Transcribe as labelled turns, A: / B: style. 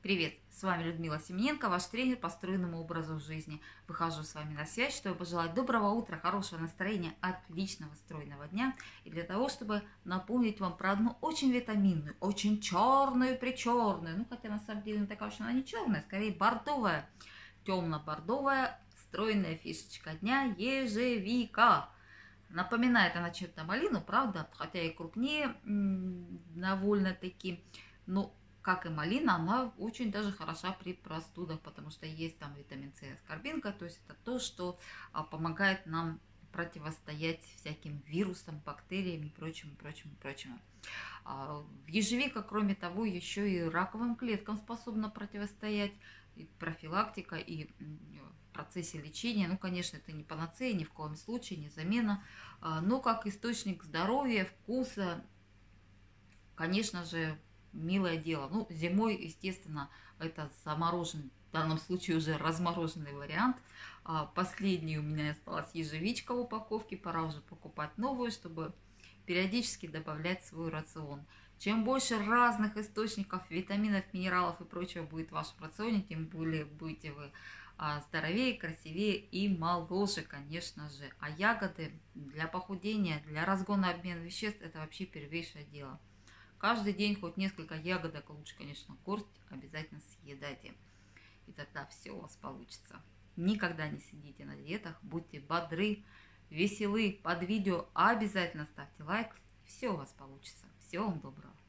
A: Привет, с вами Людмила Семененко, ваш тренер по стройному образу жизни. Выхожу с вами на связь, чтобы пожелать доброго утра, хорошего настроения, отличного стройного дня. И для того, чтобы напомнить вам про одну очень витаминную, очень черную-причерную, хотя на самом деле такая уж она не черная, скорее бордовая, темно-бордовая стройная фишечка дня – ежевика. Напоминает она чем-то малину, правда, хотя и крупнее довольно-таки, но как и малина, она очень даже хороша при простудах, потому что есть там витамин С и аскорбинка, то есть это то, что помогает нам противостоять всяким вирусам, бактериям и прочему, прочему, прочему. Ежевика, кроме того, еще и раковым клеткам способна противостоять, и профилактика, и в процессе лечения. Конечно, это не панацея, ни в коем случае, не замена, но как источник здоровья, вкуса, конечно же, милое дело. Зимой, естественно, это замороженный, в данном случае уже размороженный вариант. Последний у меня осталась ежевичка в упаковке, пора уже покупать новую, чтобы периодически добавлять в свой рацион. Чем больше разных источников витаминов, минералов и прочего будет в вашем рационе, тем более будете вы здоровее, красивее и моложе, конечно же. А ягоды для похудения, для разгона обмена веществ – это вообще первейшее дело. Каждый день хоть несколько ягодок, лучше, конечно, горсть, обязательно съедайте. И тогда все у вас получится. Никогда не сидите на диетах, будьте бодры, веселы. Под видео обязательно ставьте лайк. Все у вас получится. Всего вам доброго.